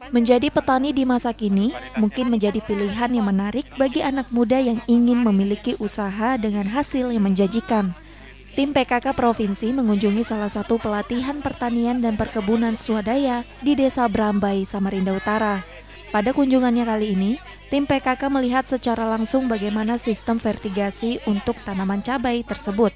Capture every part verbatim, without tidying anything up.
Menjadi petani di masa kini mungkin menjadi pilihan yang menarik bagi anak muda yang ingin memiliki usaha dengan hasil yang menjanjikan. Tim P K K Provinsi mengunjungi salah satu pelatihan pertanian dan perkebunan swadaya di Desa Brambai, Samarinda Utara. Pada kunjungannya kali ini, tim P K K melihat secara langsung bagaimana sistem vertigasi untuk tanaman cabai tersebut.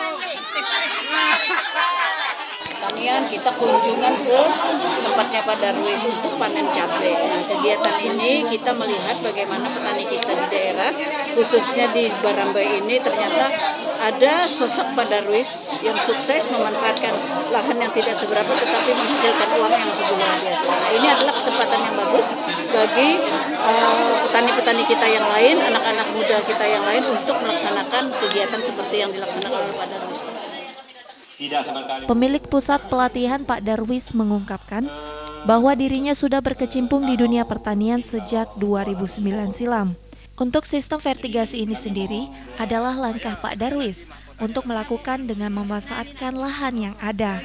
Pertanian kita kunjungan ke tempatnya Pak Darwis untuk panen cabai. Nah, kegiatan ini kita melihat bagaimana petani kita di daerah, khususnya di Brambai ini ternyata ada sosok Pak Darwis yang sukses memanfaatkan lahan yang tidak seberapa tetapi menghasilkan uang yang sungguh luar biasa. Nah, ini adalah kesempatan yang bagus bagi petani-petani uh, kita yang lain, anak-anak muda kita yang lain untuk melaksanakan kegiatan seperti yang dilaksanakan oleh Pak Darwis. Pemilik pusat pelatihan Pak Darwis mengungkapkan bahwa dirinya sudah berkecimpung di dunia pertanian sejak dua ribu sembilan silam. Untuk sistem vertigasi ini sendiri adalah langkah Pak Darwis untuk melakukan dengan memanfaatkan lahan yang ada.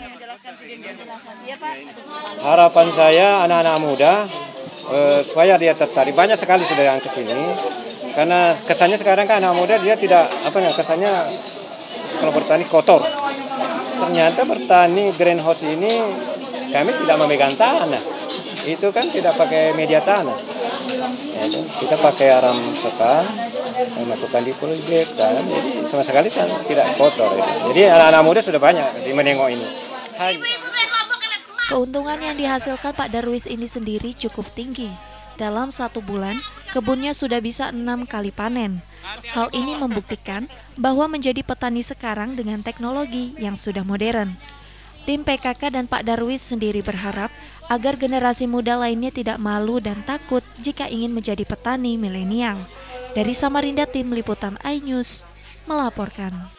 Harapan saya anak-anak muda eh, supaya dia tertarik. Banyak sekali sudah yang ke sini karena kesannya sekarang kan anak muda dia tidak apa ya kesannya kalau bertani kotor. Ternyata bertani greenhouse ini kami tidak memegang tanah, itu kan tidak pakai media tanah, ya, kita pakai aram sekam, masukkan di proyek kan, jadi sama sekali kan tidak kotor. Gitu. Jadi anak-anak muda sudah banyak di menengok ini. Hai. Keuntungan yang dihasilkan Pak Darwis ini sendiri cukup tinggi. Dalam satu bulan, kebunnya sudah bisa enam kali panen. Hal ini membuktikan bahwa menjadi petani sekarang dengan teknologi yang sudah modern. Tim P K K dan Pak Darwis sendiri berharap agar generasi muda lainnya tidak malu dan takut jika ingin menjadi petani milenial. Dari Samarinda, Tim Liputan iNews melaporkan.